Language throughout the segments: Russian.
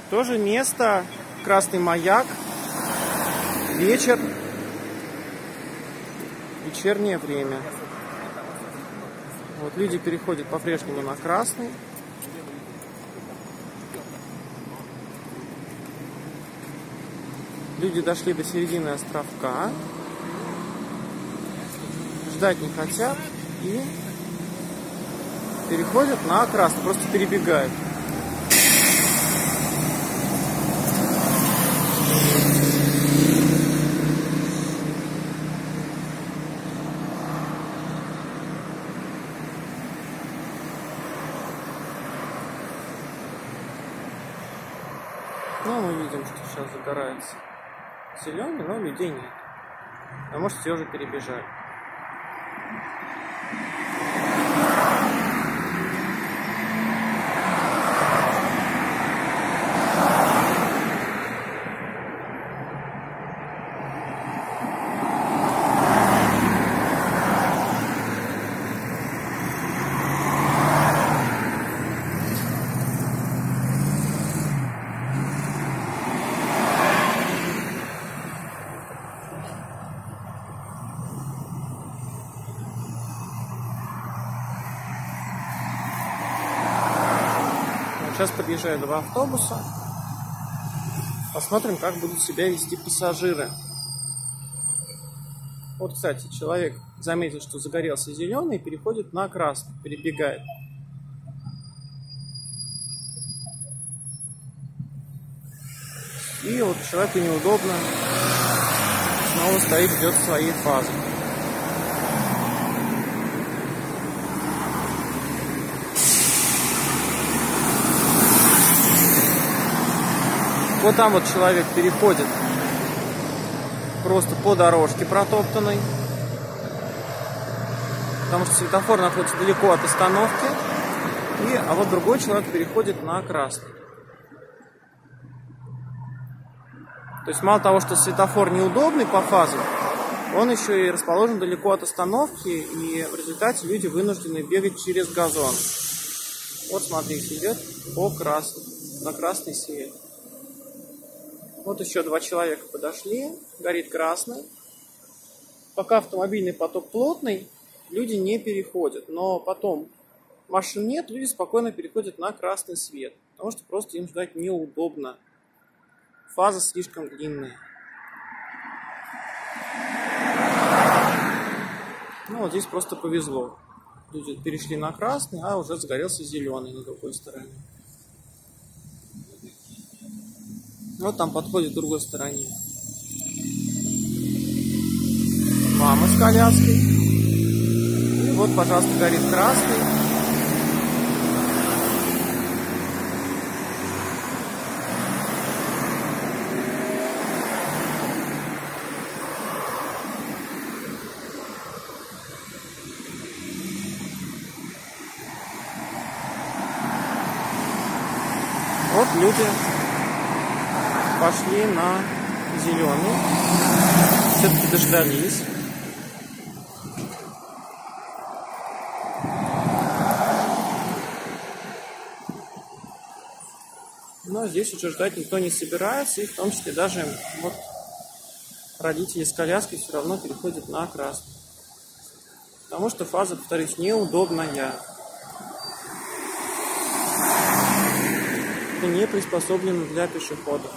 Тоже место, красный маяк, вечер, вечернее время. Вот люди переходят по-прежнему на красный. Люди дошли до середины островка, ждать не хотят и переходят на красный, просто перебегают. Ну, мы видим, что сейчас загорается зеленый, но людей нет. А может, все уже перебежали. Сейчас подъезжают два автобуса. Посмотрим, как будут себя вести пассажиры. Вот, кстати, человек заметил, что загорелся зеленый, и переходит на красный, перебегает. И вот человеку неудобно. Снова стоит, ждет своей фазы. Вот там вот человек переходит просто по дорожке протоптанной, потому что светофор находится далеко от остановки, а вот другой человек переходит на красный. То есть мало того, что светофор неудобный по фазам, он еще и расположен далеко от остановки, и в результате люди вынуждены бегать через газон. Вот смотрите, идет по красному, на красный свет. Вот еще два человека подошли, горит красный. Пока автомобильный поток плотный, люди не переходят. Но потом машин нет, люди спокойно переходят на красный свет. Потому что просто им ждать неудобно. Фаза слишком длинная. Ну вот здесь просто повезло. Люди перешли на красный, а уже загорелся зеленый на другой стороне. Вот там подходит к другой стороне мама с коляской. И вот, пожалуйста, горит красный. Вот люди пошли на зеленый, все-таки дождались. Но здесь уже ждать никто не собирается, и в том числе даже вот родители с коляской все равно переходят на красный. Потому что фаза, повторюсь, неудобная. И не приспособлена для пешеходов.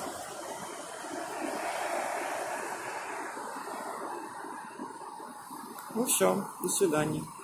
Ну все, до свидания.